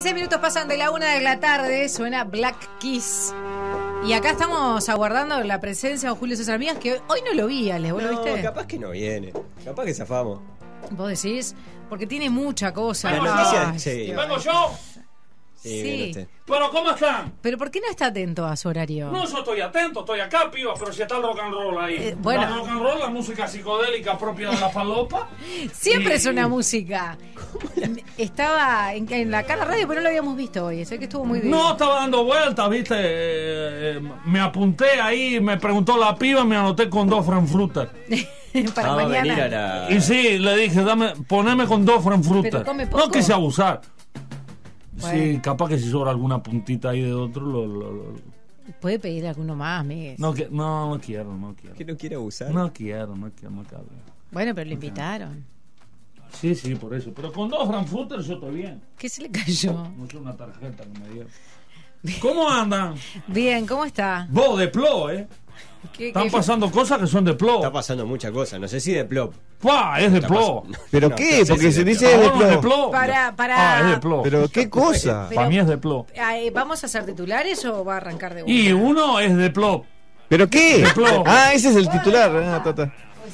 16 minutos pasan de la 1 de la tarde, suena Black Kiss. Y acá estamos aguardando la presencia de Julio César Mías, que hoy no lo vi, Ale, ¿vos lo viste? Capaz que no viene, capaz que zafamos. ¿Vos decís? Porque tiene mucha cosa. La noticia, sí. ¿Vengo yo? Sí. ¿Pero cómo están? ¿Pero por qué no está atento a su horario? No, yo estoy atento, estoy acá, piba, pero si está el rock and roll ahí. Bueno. El rock and roll, la música psicodélica propia de la falopa. Siempre es una música. Estaba en la cara radio, pero no lo habíamos visto hoy. Sé que estuvo muy bien. No, estaba dando vueltas, viste. Me apunté ahí, me preguntó la piba, me anoté con 2 Frankfurter. Para Vamos a mañana. venir a la... Y sí, le dije, poneme con 2 Frankfurter. Pero come poco. No quise abusar. Bueno. Sí, capaz que si sobra alguna puntita ahí de otro, Puede pedir alguno más, Miguel. No quiero. ¿Que no quiere abusar? No quiero. Bueno, pero lo invitaron. Sí, por eso. Pero con 2 Frankfurter yo estoy bien. ¿Qué se le cayó? No sé una tarjeta que me dieron. ¿Cómo andan? Bien, ¿cómo está? Vos de plo, Están pasando cosas que son de plo. Está pasando muchas cosas, no sé si de plop. ¡Pah! Es de plo. ¿Pero No, qué? no sé Porque si se de dice Ah, de bueno, es de plo. plo. Para- es de plo. Pero qué cosa. Pero- Para mí es de plo. ¿Vamos a hacer titulares o va a arrancar de una? Y uno es de plo. ¿Pero qué? De plo. Ah, ese es el titular. Ah, tata.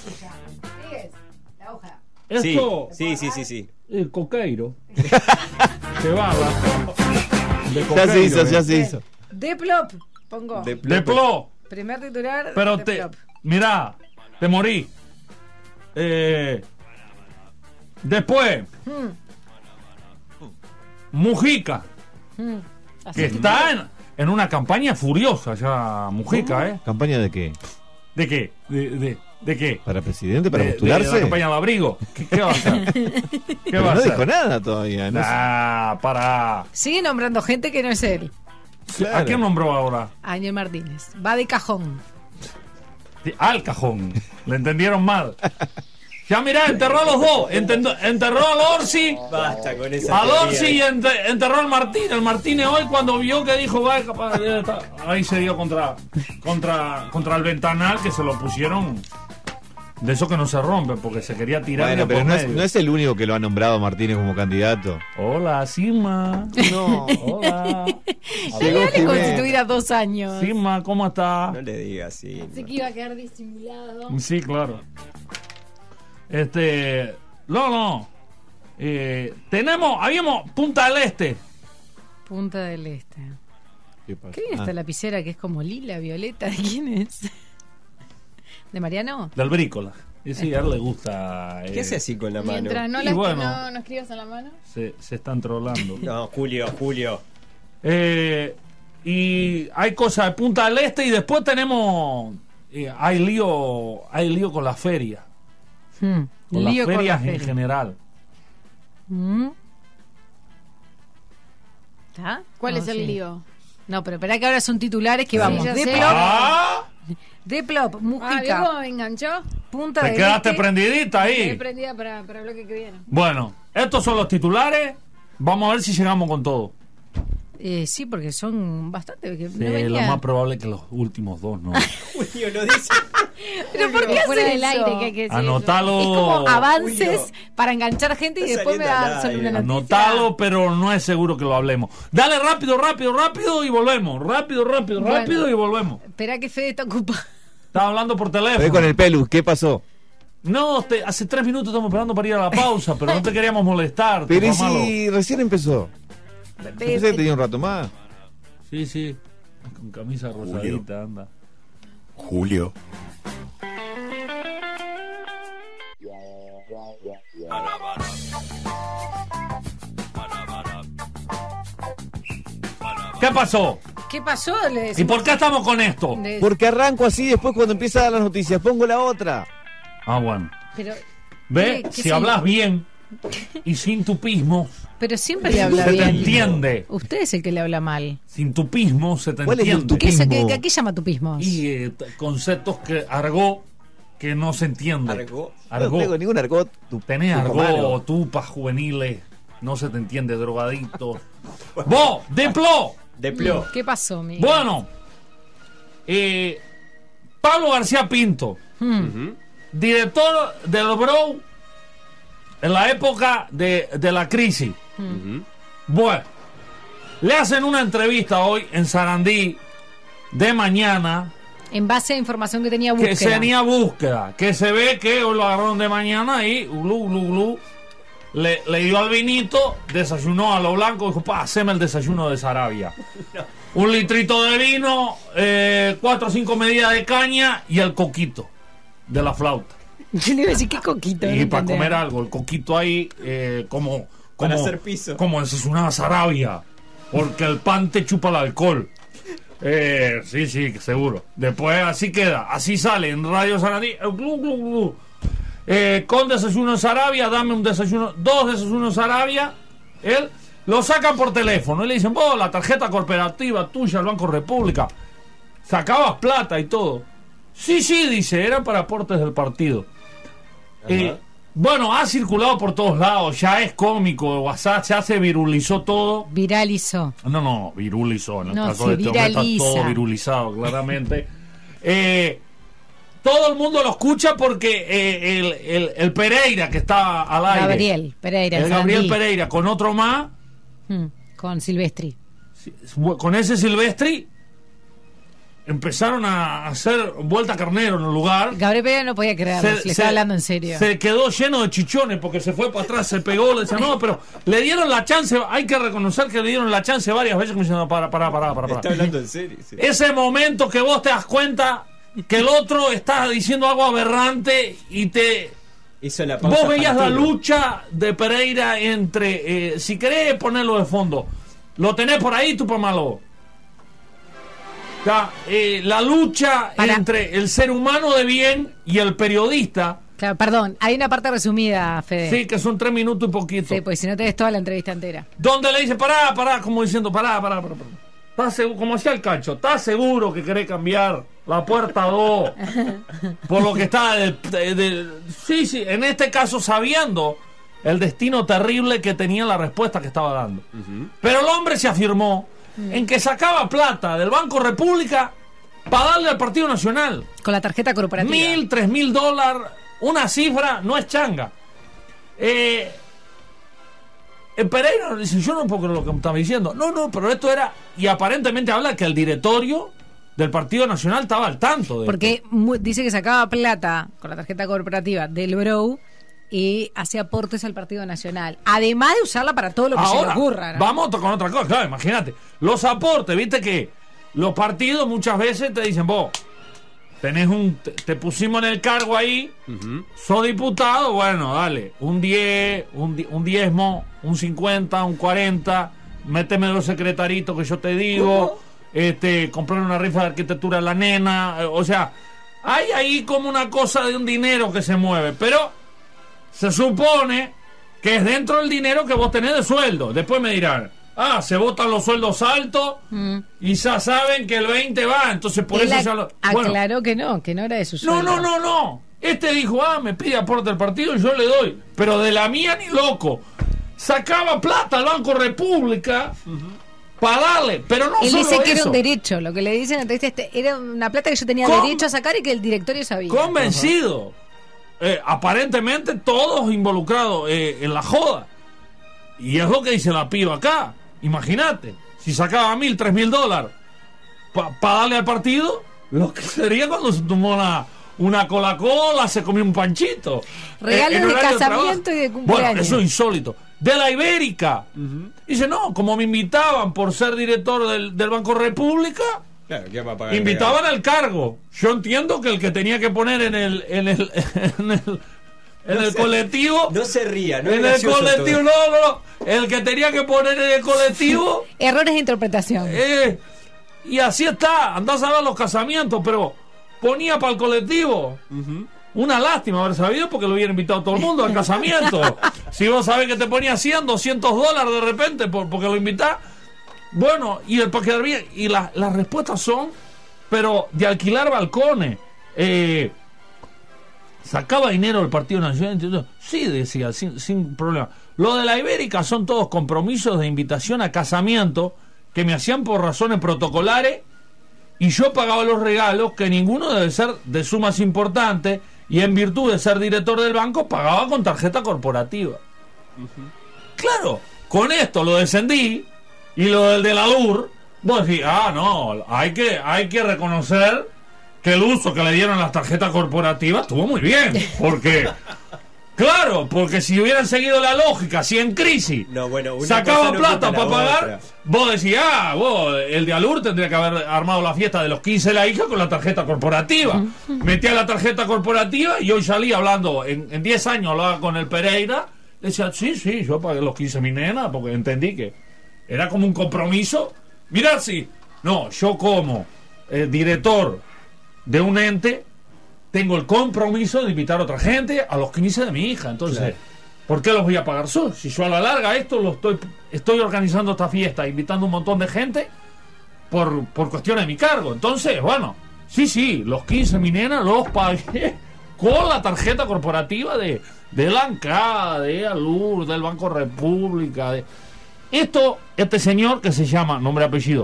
La hoja. Esto Sí. es coqueiro. Qué barba. De Ya coqueiro, se hizo, ya se hizo. De plop, pongo. De De plo. Primer titular. Pero de te... plop. Mirá, te morí. Después, Mujica, Así que está en una campaña furiosa ya, Mujica, ¿Campaña de qué? ¿De qué? ¿De qué? ¿Para presidente? ¿Para de postularse? la campaña de abrigo. ¿Qué va a hacer? ¿Qué Pero va a no hacer? dijo nada todavía. No sé. Para. Sigue nombrando gente que no es él. Claro. ¿A quién nombró ahora? Ángel Martínez. Va de cajón. Al cajón. Le entendieron mal. Ya mirá, enterró a los dos. Enterró al Orsi. Basta con esa Al teoría. Orsi y enterró al Martín. El Martínez hoy cuando vio que dijo, va, capaz, ahí se dio contra el ventanal, que se lo pusieron de eso que no se rompe, porque se quería tirar. Bueno, de pero por medio. no es el único que lo ha nombrado Martínez como candidato. Hola, Sima. No. Hola. Llegó Dale Jiménez. constituir a 2 años. Sima, ¿cómo está? No le digas así. Pensé que iba a quedar disimulado. Sí, claro. No. Habíamos Punta del Este. Punta del Este. ¿Qué pasa? ¿Qué es esta lapicera que es como lila, violeta? ¿De quién es? ¿De Mariano? Del Brícola. Y sí, a él le gusta. ¿Qué hace así con la mano? Mientras no, Y la, bueno. no escribas en la mano. Se están trolando. No, Julio. Y hay cosas de Punta del Este y después tenemos. Hay lío con las ferias. Con Lío las con ferias la en feria. general. ¿Está? ¿Cuál No, es el sí. lío? No, pero espera que ahora son titulares que vamos. ya De sé. plop, ¡Ah! de plop, Ah, Mujica, ¿vio cómo me enganchó? Punta Te del quedaste Este. prendidita Estoy ahí. prendida para el bloque que viene. Bueno, estos son los titulares. Vamos a ver si llegamos con todo. Sí, porque son bastante. Que Sí, no venía. lo más probable es que los últimos dos no. Julio no dice. ¿Pero por qué Fuera haces del eso? aire que hay que decir Anotalo. Es como avances Julio. para enganchar gente y Está después me saliendo da al solo una aire. noticia. Anotalo, pero no es seguro que lo hablemos. Dale rápido y volvemos. Rápido y volvemos. Espera que Fede está ocupado. Estaba hablando por Ve teléfono. con el pelu, ¿qué pasó? No, hace 3 minutos estamos esperando para ir a la pausa, pero no te queríamos molestar. Pero ¿y papá malo. si recién empezó? Pensé que tenía un rato más. Sí. Con camisa rosadita, anda. Julio. ¿Qué pasó? ¿Qué pasó? Le ¿Y decimos- por qué estamos con esto? le- Porque arranco así, después cuando empieza a dar las noticias, pongo la otra. Ah, bueno. Pero, ¿Ve? ¿Qué Si sí? hablas bien y sin tupismo, pero siempre le habla se te bien. entiende. Usted es el que le habla mal. Sin tupismo se te ¿Cuál es el entiende. ¿Qué, Tupismo. qué llama tupismos? Y conceptos que argot que no se entiende. Argot. No tengo ningún argot. Tenés tucumano. argot, tupas juveniles, no se te entiende, drogadito. ¡Vos! ¡Deplo! De plo. ¿Qué pasó, Miguel? Bueno, Pablo García Pinto, Ujú. director del Bro en la época de la crisis. Ujú. Bueno, Le hacen una entrevista hoy en Sarandí de mañana. En base a información que tenía Que búsqueda. tenía búsqueda. Que se ve que hoy lo agarraron de mañana y le dio al vinito, desayunó a lo blanco, dijo, haceme el desayuno de Sarabia. Un litrito de vino, 4 o 5 medidas de caña y el coquito de la flauta. Yo le iba a decir, qué coquito. Y no para entendía. comer algo, el coquito ahí, como Para hacer piso. como desayunaba Sarabia, porque el pan te chupa el alcohol. Sí, seguro. Después así queda, así sale en Radio Sarandí. Con desayuno Sarabia, dame un desayuno, 2 desayunos Sarabia. Él lo sacan por teléfono y le dicen, vos, la tarjeta corporativa tuya, el Banco República, sacabas plata y todo. Sí, dice, era para aportes del partido. Bueno, ha circulado por todos lados, ya es cómico, WhatsApp ya se virulizó todo. Viralizó. No, virulizó. En el No, caso se de este hombre está viraliza. todo virulizado, claramente. Todo el mundo lo escucha porque el Pereira, que está al aire. Gabriel Pereira. El en Gabriel Sarandí. Pereira, con otro más, Con Silvestri. con ese Silvestri, empezaron a hacer vuelta carnero en el lugar. Gabriel Pereira no podía creerlo, le estaba hablando en serio. Se quedó lleno de chichones porque se fue para atrás, se pegó, le decía, no, pero le dieron la chance, hay que reconocer que le dieron la chance varias veces, como diciendo, para. Está hablando en serio. Sí. Ese momento que vos te das cuenta que el otro está diciendo algo aberrante y te... Hizo la pausa Vos veías la Fantino. lucha de Pereira entre... si querés ponerlo de fondo, lo tenés por ahí, tú pomalo. La lucha Para. entre el ser humano de bien y el periodista. Claro, perdón, hay una parte resumida, Fede. Sí, que son 3 minutos y poquito. Sí, pues si no tenés toda la entrevista entera. Donde le dice, pará, como diciendo, pará. ¿Estás seguro? Como hacía el Cacho, ¿estás seguro que querés cambiar la puerta 2? Por lo que está sí, en este caso sabiendo el destino terrible que tenía la respuesta que estaba dando. Pero el hombre se afirmó en que sacaba plata del Banco República para darle al Partido Nacional. Con la tarjeta corporativa. $1,000, $3,000, una cifra, no es changa. Pereira dice, yo no puedo creer lo que me estaba diciendo. No, pero esto era... Y aparentemente habla que el directorio del Partido Nacional estaba al tanto de Porque dice que sacaba plata con la tarjeta corporativa del Brou y hacía aportes al Partido Nacional. Además de usarla para todo lo que se le Ahora, ocurra, ¿no? vamos con otra cosa. Claro, imagínate. Los aportes, viste que los partidos muchas veces te dicen, vos, tenés te pusimos en el cargo ahí, sos diputado, bueno, dale, un 10, un diezmo, un 50, un 40, méteme los secretaritos que yo te digo, comprar una rifa de arquitectura a la nena, o sea, hay ahí como una cosa de un dinero que se mueve, pero se supone que es dentro del dinero que vos tenés de sueldo. Después me dirán, se votan los sueldos altos y ya saben que el 20 va, entonces por Él eso ya lo... aclaró que no era de su sueldo. No. Este dijo, me pide aporte del partido y yo le doy. Pero de la mía ni loco. Sacaba plata al Banco República para darle, pero no Él solo dice que era eso. un derecho, lo que le dicen en la entrevista, era una plata que yo tenía derecho a sacar y que el directorio sabía. Convencido. Aparentemente todos involucrados en la joda. Y es lo que dice la piba acá. Imagínate, si sacaba $1,000, $3,000 para darle al partido, lo que sería cuando se tomó una Coca-Cola, se comió un panchito. Regalos en de horario casamiento trabajo. y de cumpleaños. Bueno, eso es insólito. De la Ibérica. Dice, no, como me invitaban por ser director del Banco República, Claro, ¿qué va a pagar el invitaban al cargo. Yo entiendo que el que tenía que poner en el colectivo. No se ría, no es En el gracioso colectivo, todo. no. El que tenía que poner en el colectivo. Errores de interpretación. Y así está. Andás a ver los casamientos, pero ponía para el colectivo. Una lástima haber sabido porque lo hubiera invitado todo el mundo al casamiento. Si vos sabés que te ponía $100, $200 de repente porque lo invitás. Bueno, y el para quedar bien. Y las respuestas son, pero de alquilar balcones. ¿Sacaba dinero del Partido Nacional? Sí, decía, sin problema. Lo de la Ibérica son todos compromisos de invitación a casamiento que me hacían por razones protocolares y yo pagaba los regalos que ninguno debe ser de sumas importantes y en virtud de ser director del banco pagaba con tarjeta corporativa. Claro, con esto lo descendí y lo del de la LUR, vos decís, no, hay que reconocer que el uso que le dieron a las tarjetas corporativas estuvo muy bien, porque claro, porque si hubieran seguido la lógica, si en crisis No, bueno, una sacaban cosa no plata quita la para pagar, otra. vos decís, el de Alur tendría que haber armado la fiesta de los 15 de la hija con la tarjeta corporativa. Metía la tarjeta corporativa y hoy salí hablando, en 10 años hablaba con el Pereira, decía, sí, yo pagué los 15 mi nena, porque entendí que era como un compromiso. Mirá, yo como director de un ente tengo el compromiso de invitar a otra gente a los 15 de mi hija. Entonces, Claro. ¿por qué los voy a pagar yo? Si yo a la larga esto estoy organizando esta fiesta, invitando un montón de gente por cuestiones de mi cargo. Entonces, bueno, sí, los 15 mi nena los pagué con la tarjeta corporativa de la ANCA, de Alur, del Banco República. Este señor que se llama, nombre y apellido,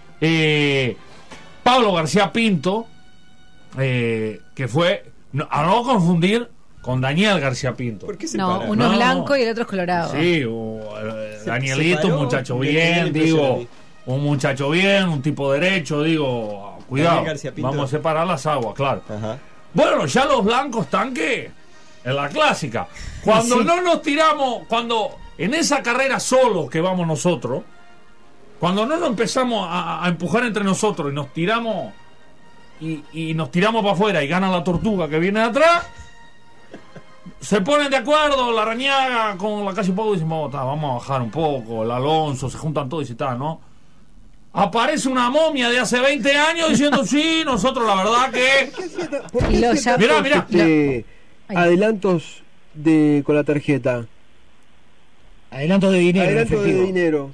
Pablo García Pinto, que fue, a no confundir con Daniel García Pinto. ¿Por qué se No, para? uno es No. blanco y el otro es colorado. Sí, Danielito, separó, un muchacho me quedé bien, digo, impresionado. un muchacho bien, un tipo derecho, digo, cuidado, Daniel García Pinto. vamos a separar las aguas, claro. Ajá. Bueno, ya los blancos están que en la clásica. Cuando Sí. no nos tiramos, cuando en esa carrera solos que vamos nosotros, cuando no nos empezamos a empujar entre nosotros y nos tiramos y nos tiramos para afuera y gana la tortuga que viene de atrás, se ponen de acuerdo la Rañaga con la Calle Pau y dicen, vamos a bajar un poco, el Alonso, se juntan todos y tal, ¿no? Aparece una momia de hace 20 años diciendo, sí, nosotros la verdad que... Y los ya- Mirá. Ay. Adelantos con la tarjeta. Adelanto de dinero. Adelanto de efectivo. dinero.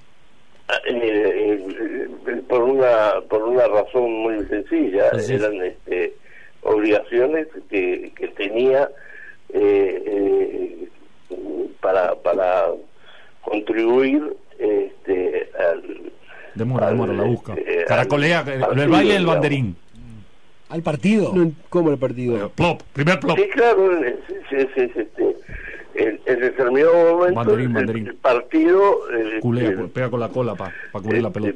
Por una razón muy sencilla, Sí. eran obligaciones que tenía para contribuir al Demora, la busca. al Caracolea, partido, el baile del digamos. banderín. Al partido. ¿Cómo el partido? Primer plop. Sí, claro, en determinado momento Banderín. el partido Culea, pega con la cola para cubrir la pelota.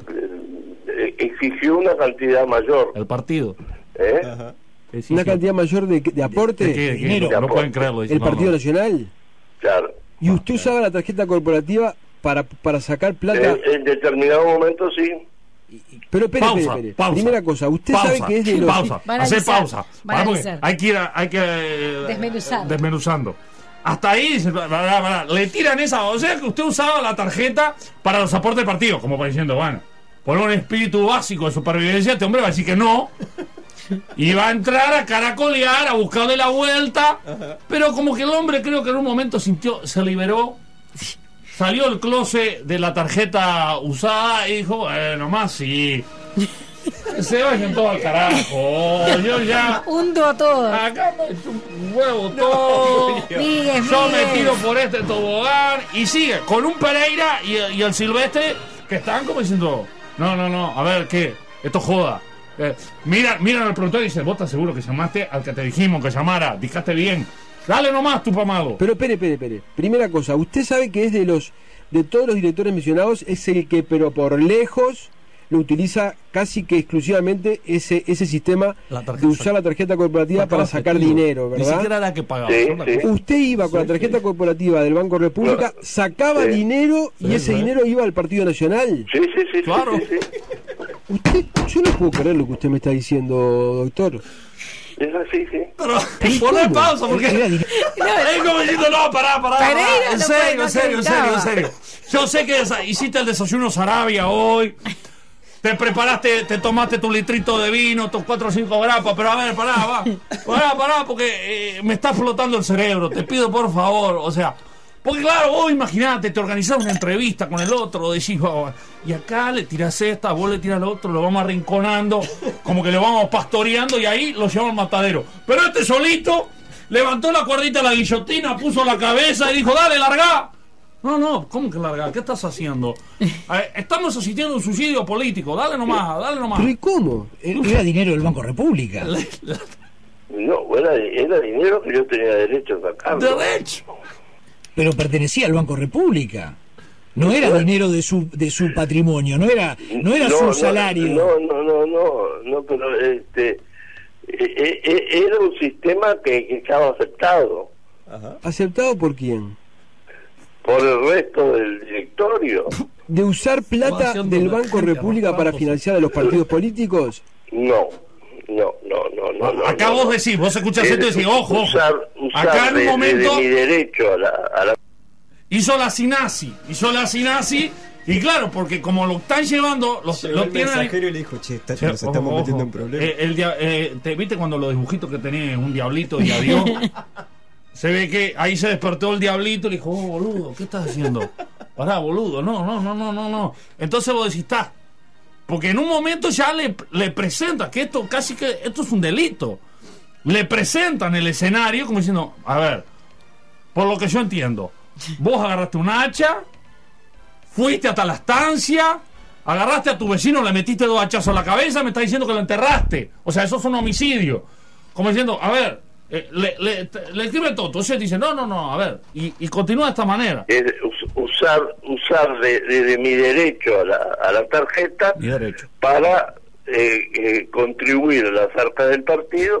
exigió una cantidad mayor, El partido. ¿eh? Ajá. Sí, Una sí. cantidad mayor de aporte. ¿De qué? dinero. No pueden creerlo. dicen, El no, Partido no. Nacional. Claro. Y usted usaba la tarjeta corporativa para sacar plata. En determinado momento sí. Pero espere. Pausa. Primera cosa, usted Pausa, sabe que es de los... pausa. Van a Hacer analizar, pausa. van a Vamos, porque analizar. hay que Desmenuzando. Hasta ahí le tiran esa. O sea que usted usaba la tarjeta para los aportes del partido, como para diciendo, bueno, por un espíritu básico de supervivencia, este hombre va a decir que no. Y va a entrar a caracolear, a buscarle la vuelta. Pero como que el hombre creo que en un momento se liberó. Salió el closet de la tarjeta usada y dijo, bueno, más sí. Se vayan todos al carajo. Yo ya... Hundo a todos. Acá me echo un huevo todo. Miguel, Yo me Miguel. tiro por este tobogán. Y sigue con un Pereira y el Silvestre que están como diciendo, no, a ver, ¿qué? Esto joda. Miran al productor y dicen, vos estás seguro que llamaste al que te dijimos que llamara, dijiste bien. Dale nomás, tu pamado. Pero espere. Primera cosa, usted sabe que es de todos los directores mencionados, es el que, pero por lejos, lo utiliza casi que exclusivamente ese sistema La tarjeta. de usar la tarjeta corporativa para sacar dinero, Ni siquiera ¿verdad? era que pagaba. Sí, ¿no? sí. Usted iba con la tarjeta corporativa del Banco República, sacaba Sí. dinero y Sí, ese sí. dinero iba al Partido Nacional. Sí. Claro. Sí. Yo no puedo creer lo que usted me está diciendo, doctor. Es así, sí. Pero poné pausa porque es como diciendo, no, pará. Pereira En no serio, puede, en serio. acreditaba. Yo sé que hiciste el desayuno Sarabia hoy. Te preparaste, te tomaste tu litrito de vino, tus 4 o 5 grapas, pero a ver, pará, porque me está flotando el cerebro, te pido por favor, o sea, porque claro, vos imaginate, te organizás una entrevista con el otro, decís, y acá le tirás esta, vos le tirás al otro, lo vamos arrinconando, como que lo vamos pastoreando y ahí lo llevamos al matadero. Pero este solito levantó la cuerdita de la guillotina, puso la cabeza y dijo, dale, largá. No, ¿cómo que largar? ¿Qué estás haciendo? Estamos asistiendo a un suicidio político. Dale nomás. ¿Pero y cómo? Era dinero del Banco República. No, era dinero que yo tenía derecho a sacarlo. Derecho. Pero pertenecía al Banco República. No era dinero de su patrimonio, no era su salario. No, pero era un sistema que estaba aceptado. Ajá. ¿Aceptado por quién? Por el resto del directorio. ¿De usar plata del Banco República para financiar a los partidos políticos? No. Acá vos decís, vos escuchás esto y decís, ojo, acá en un de momento mi derecho a la hizo la SINASI, y claro, porque como lo están llevando, lo Llegó el tienen ahí. mensajero y le dijo, che, nos Ojo, estamos metiendo en problemas. ¿Te viste cuando los dibujitos que tenía un diablito y adiós? Se ve que ahí se despertó el diablito y le dijo, boludo, ¿qué estás haciendo? Pará, boludo, no. Entonces vos decís, está. Porque en un momento ya le presentas que esto es un delito. Le presentan el escenario como diciendo, a ver, por lo que yo entiendo, vos agarraste un hacha, fuiste hasta la estancia, agarraste a tu vecino, le metiste 2 hachazos a la cabeza, me está diciendo que lo enterraste. O sea, eso es un homicidio. Como diciendo, a ver, le escribe todo. Entonces dice, no, a ver, y continúa de esta manera. Usar de mi derecho a la tarjeta para contribuir a las arcas del partido.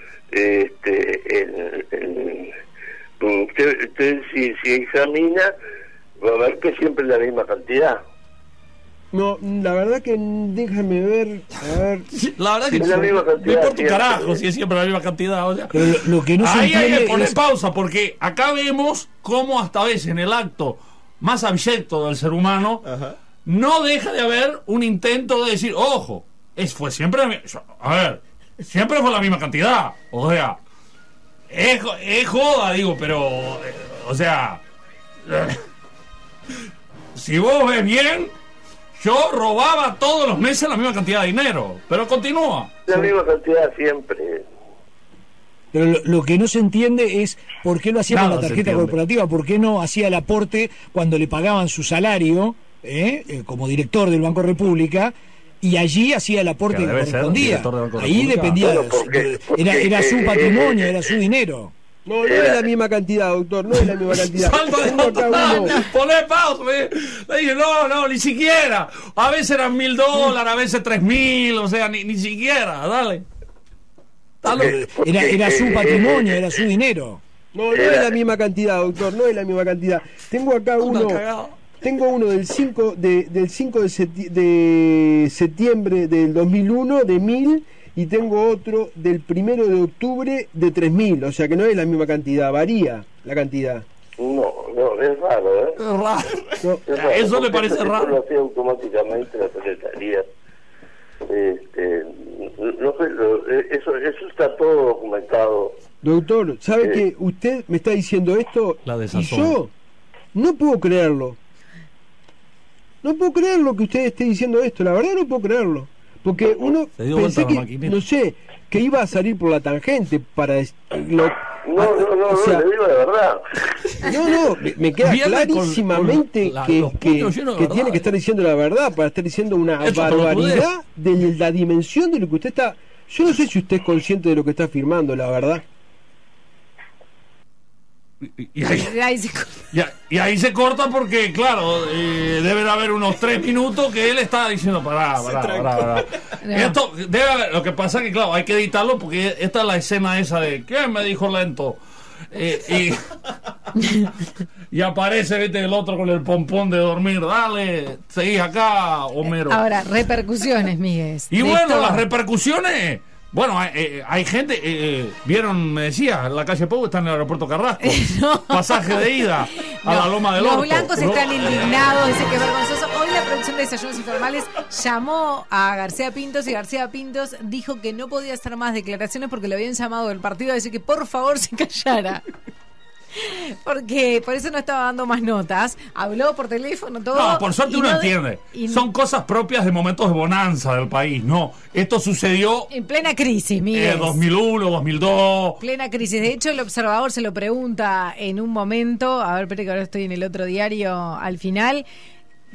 Usted si examina, va a ver que siempre es la misma cantidad. No, la verdad que déjame ver, a ver. La verdad que es la misma cantidad. No importa un carajo si es siempre la misma cantidad. O sea, Pero lo que no se ahí hay entiende que poner es- pausa, porque acá vemos cómo hasta a veces en el acto más abyecto del ser humano Ajá. no deja de haber un intento de decir, ojo, fue siempre siempre fue la misma cantidad. O sea, es joda, digo, pero o sea, si vos ves bien, yo robaba todos los meses la misma cantidad de dinero, pero continúa. La misma cantidad siempre. Pero lo que no se entiende es por qué lo hacía con Nada la se tarjeta entiende. corporativa, por qué no hacía el aporte cuando le pagaban su salario como director del Banco República, y allí hacía el aporte Que que debe ser correspondía. director del Banco Ahí República. dependía, Bueno, porque era su patrimonio, era su dinero. No es la misma cantidad, doctor, no es la misma cantidad. Salta de Tengo acá uno. poné pausa, le dije, no, ni siquiera. A veces eran $1.000, a veces 3.000, o sea, ni siquiera, dale. Era su patrimonio, era su dinero. No es la misma cantidad, doctor, no es la misma cantidad. Tengo acá uno. Tengo uno del 5 de septiembre del 2001 de 1.000 y tengo otro del 1 de octubre de 3.000, o sea que no es la misma cantidad, varía la cantidad. No, es raro, Es raro. No, Es raro, Eso le porque parece eso raro. lo hacía automáticamente la secretaría. No sé, eso está todo documentado. doctor, ¿sabe que usted me está diciendo esto La y desazón. yo no puedo creerlo? No puedo creerlo que usted esté diciendo esto, la verdad no puedo creerlo. Porque uno Se dio vuelta pensé la que, maquinita. no sé, que iba a salir por la tangente para... No, o sea, le digo la verdad. No, me queda Viene clarísimamente con los puños llenos de que verdad. tiene que estar diciendo la verdad para estar diciendo una Eso, barbaridad de la dimensión de lo que usted está... Yo no sé si usted es consciente de lo que está afirmando, la verdad. Y ahí, Ahí se- y ahí se corta porque, claro, deben haber unos 3 minutos que él está diciendo, pará. No. Esto debe haber, lo que pasa es que, claro, hay que editarlo porque esta es la escena esa de ¿quién me dijo lento? Y aparece, viste, el otro con el pompón de dormir, dale, seguís acá, Homero. Ahora, repercusiones, Miguel. Y bueno, las repercusiones. Bueno, hay gente, vieron, me decía, la calle Pau está en el aeropuerto Carrasco. No. Pasaje de ida a la Loma del Los Orto. blancos están indignados, dicen que es vergonzoso. Hoy la producción de Desayunos Informales llamó a García Pintos y García Pintos dijo que no podía hacer más declaraciones porque le habían llamado del partido a decir que por favor se callara. Porque por eso no estaba dando más notas. Habló por teléfono, todo. No, por suerte y uno no entiende. y- Son cosas propias de momentos de bonanza del país, ¿no? Esto sucedió en plena crisis, Miguel. 2001, 2002. Plena crisis. De hecho, el observador se lo pregunta en un momento. A ver, espere que ahora estoy en el otro diario al final.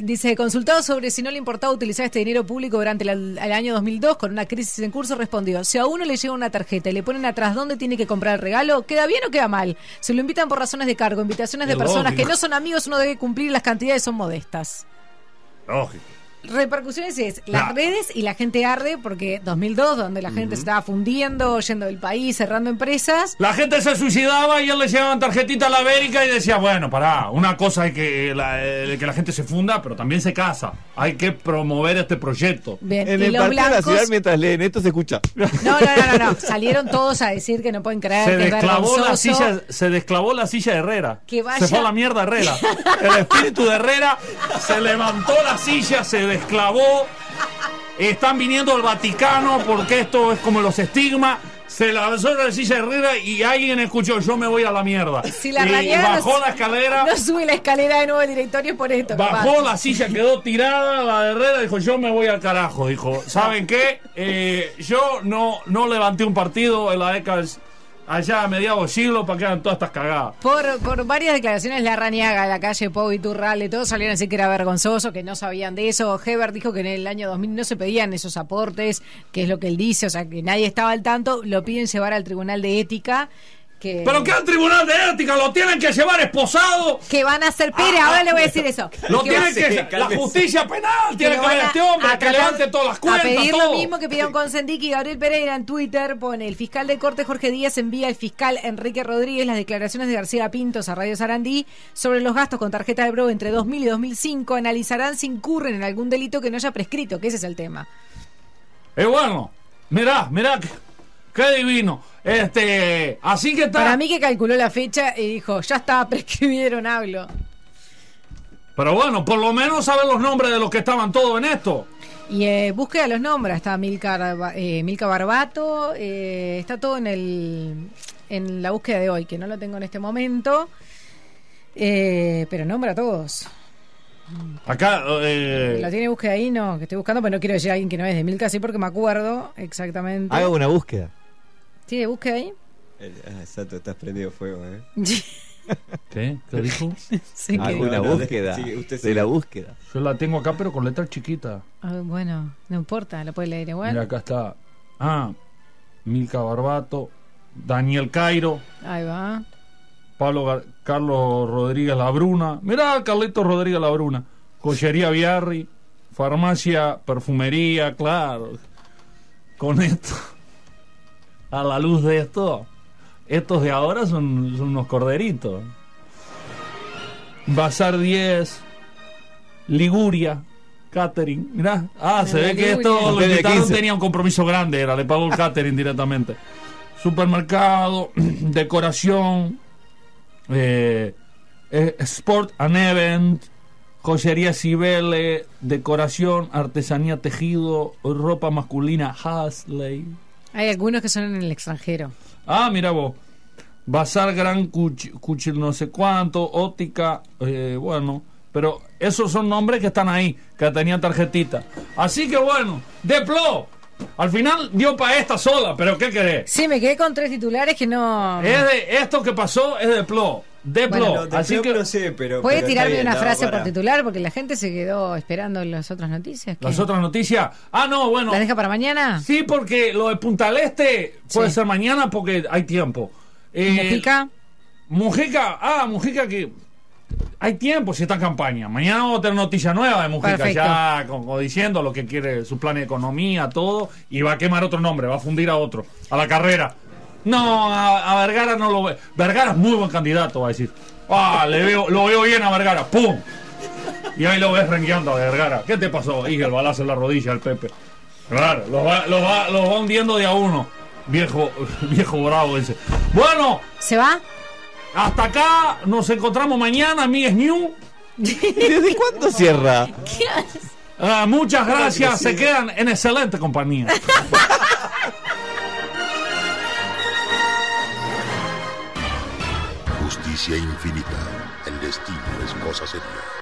Dice, consultado sobre si no le importaba utilizar este dinero público durante el año 2002 con una crisis en curso, respondió, si a uno le llega una tarjeta y le ponen atrás dónde tiene que comprar el regalo, ¿queda bien o queda mal? Si lo invitan por razones de cargo, invitaciones de personas que no son amigos, uno debe cumplir y las cantidades son modestas. Lógico. Repercusiones es las redes y la gente arde porque 2002 donde la gente se estaba fundiendo, yendo del país, cerrando empresas. La gente se suicidaba y él le llevaban tarjetita a la América y decía, bueno, pará, una cosa es que la gente se funda, pero también se casa. Hay que promover este proyecto. Bien. En y el los Partido blancos... Nacional, mientras leen esto, se escucha. No. Salieron todos a decir que no pueden creer Se que es desclavó vergonzoso. se desclavó la silla de Herrera. Que vaya- Se fue a la mierda Herrera. El espíritu de Herrera se levantó la silla, se desclavó. Están viniendo al Vaticano porque esto es como los estigmas. Se lanzó la silla de Herrera y alguien escuchó, yo me voy a la mierda. Si la y realidad bajó la escalera. No sube la escalera de nuevo el directorio por esto. Bajó capaz. la silla, quedó tirada, la de Herrera dijo, yo me voy al carajo. Dijo, ¿saben qué? Yo no levanté un partido en la década allá a mediados del siglo para que hagan todas estas cagadas. Por varias declaraciones, Larrañaga, la calle Pau y Turralde, todos salieron a decir que era vergonzoso, que no sabían de eso. Heber dijo que en el año 2000 no se pedían esos aportes, que es lo que él dice, o sea, que nadie estaba al tanto. Lo piden llevar al Tribunal de Ética. Pero que al Tribunal de Ética lo tienen que llevar esposado. Que van a hacer ahora le voy a decir eso. Lo Que tienen que la justicia penal tiene que ver a este hombre que levante todas las cuentas. A pedir todo. lo mismo que pidieron con Sendic y Gabriel Pereira en Twitter. Pone, el fiscal de corte Jorge Díaz envía al fiscal Enrique Rodríguez las declaraciones de García Pintos a Radio Sarandí sobre los gastos con tarjeta de Bro entre 2000 y 2005. Analizarán si incurren en algún delito que no haya prescrito, que ese es el tema. Bueno, mirá, qué divino. Así que está. Para mí que calculó la fecha y dijo, ya está, prescribieron, hablo. Pero bueno, por lo menos saben los nombres de los que estaban todos en esto. Y búsqueda los nombres, está Milka Barbato, está todo en la búsqueda de hoy, que no lo tengo en este momento, pero nombra a todos. Acá ¿La tiene búsqueda ahí? No, que estoy buscando, pero no quiero decir a alguien que no es de Milka, sí, porque me acuerdo exactamente. Haga una búsqueda. ¿Tiene búsqueda ahí? Exacto, estás prendido fuego, ¿Qué? ¿Qué dijo? Sí, Haga que... una búsqueda Sí, usted de la búsqueda. Yo la tengo acá, pero con letra chiquita. bueno, no importa, la puede leer igual. Mira, acá está. Milka Barbato, Daniel Cairo, Ahí va. Carlos Rodríguez Labruna. Mirá, Carlitos Rodríguez Labruna. Joyería Biarri, farmacia, perfumería, claro. Con esto, a la luz de esto, estos de ahora son unos corderitos. Bazar 10, Liguria, catering. Mirá, se ve que esto lo invitaron, tenía un compromiso grande, le pagó el catering directamente. Supermercado, decoración, Sport and Event, joyería Cibele, decoración, artesanía, tejido, ropa masculina, Hasley. Hay algunos que son en el extranjero. Mira vos. Bazar Gran Cuchil no sé cuánto, óptica, bueno, pero esos son nombres que están ahí, que tenían tarjetita. Así que bueno, Deplo, al final dio para esta sola, pero ¿qué querés? Sí, me quedé con 3 titulares que no... Es de esto que pasó, es Deplo. Bueno, así que no sé, pero ¿puede pero tirarme está bien, una frase para. por titular? Porque la gente se quedó esperando las otras noticias. ¿Qué? las otras noticias. No, bueno. ¿Las deja para mañana? Sí, porque lo de Punta del Este puede Sí. ser mañana porque hay tiempo. ¿Mujica? Mujica que hay tiempo si está en campaña. Mañana vamos a tener noticia nueva de Mujica. Perfecto. Ya como diciendo lo que quiere, su plan de economía, todo, y va a quemar otro nombre, va a fundir a otro, a la carrera. No, a Vergara no lo ve. Vergara es muy buen candidato, va a decir. Lo veo bien a Vergara, ¡pum! Y ahí lo ves rengueando a Vergara. ¿Qué te pasó? Y el balazo en la rodilla al Pepe. Claro, los va hundiendo de a uno. Viejo bravo ese. Bueno, ¿Se va? hasta acá nos encontramos mañana, amigues New. ¿Desde cuándo cierra? ¿Qué haces? Muchas gracias, se quedan en excelente compañía. Justicia infinita. El destino es cosa seria.